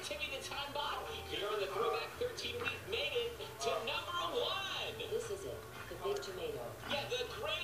Timmy the Time Bot. Here on the Throwback 13, we've made it to #1. This is it, the big tomato. Yeah, the great